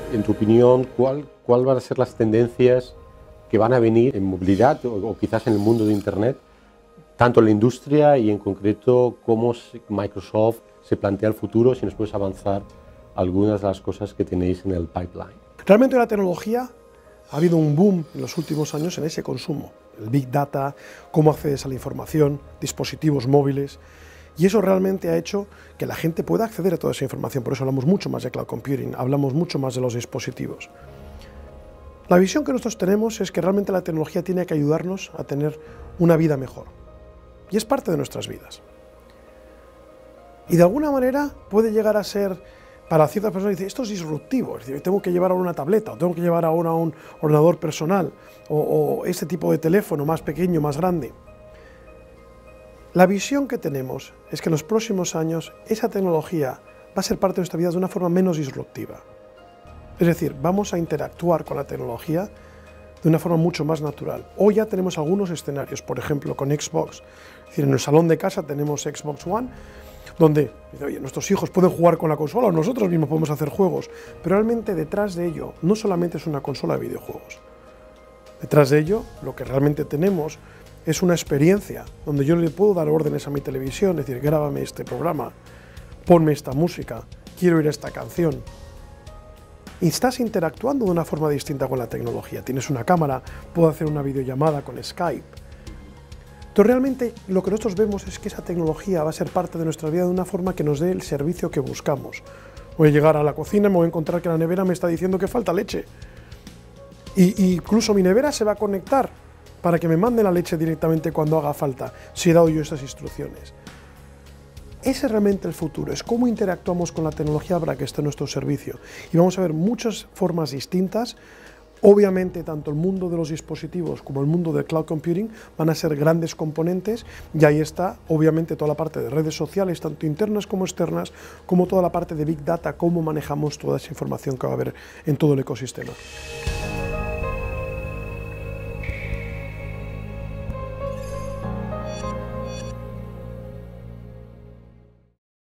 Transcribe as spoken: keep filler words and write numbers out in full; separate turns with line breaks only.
En tu opinión, ¿cuál, cuál van a ser las tendencias que van a venir en movilidad o, o quizás en el mundo de Internet, tanto en la industria y en concreto cómo Microsoft se plantea el futuro, si nos puedes avanzar algunas de las cosas que tenéis en el pipeline?
Realmente la tecnología ha habido un boom en los últimos años en ese consumo, el Big Data, cómo accedes a la información, dispositivos móviles, y eso realmente ha hecho que la gente pueda acceder a toda esa información. Por eso hablamos mucho más de cloud computing, hablamos mucho más de los dispositivos. La visión que nosotros tenemos es que realmente la tecnología tiene que ayudarnos a tener una vida mejor, y es parte de nuestras vidas. Y de alguna manera puede llegar a ser, para ciertas personas, dice, esto es disruptivo, es decir, tengo que llevar ahora una tableta, o tengo que llevar ahora un ordenador personal, o, o este tipo de teléfono más pequeño, más grande. La visión que tenemos es que en los próximos años esa tecnología va a ser parte de nuestra vida de una forma menos disruptiva. Es decir, vamos a interactuar con la tecnología de una forma mucho más natural. Hoy ya tenemos algunos escenarios, por ejemplo con Xbox, es decir, en el salón de casa tenemos Xbox One, donde oye, nuestros hijos pueden jugar con la consola o nosotros mismos podemos hacer juegos, pero realmente detrás de ello no solamente es una consola de videojuegos. Detrás de ello lo que realmente tenemos es una experiencia donde yo le puedo dar órdenes a mi televisión, es decir, grábame este programa, ponme esta música, quiero ir a esta canción. Y estás interactuando de una forma distinta con la tecnología. Tienes una cámara, puedo hacer una videollamada con Skype. Entonces realmente lo que nosotros vemos es que esa tecnología va a ser parte de nuestra vida de una forma que nos dé el servicio que buscamos. Voy a llegar a la cocina y me voy a encontrar que la nevera me está diciendo que falta leche. Y, y incluso mi nevera se va a conectar para que me mande la leche directamente cuando haga falta, si he dado yo estas instrucciones. Ese es realmente el futuro, es cómo interactuamos con la tecnología para que esté a nuestro servicio. Y vamos a ver muchas formas distintas. Obviamente, tanto el mundo de los dispositivos como el mundo del cloud computing van a ser grandes componentes, y ahí está, obviamente, toda la parte de redes sociales, tanto internas como externas, como toda la parte de Big Data, cómo manejamos toda esa información que va a haber en todo el ecosistema.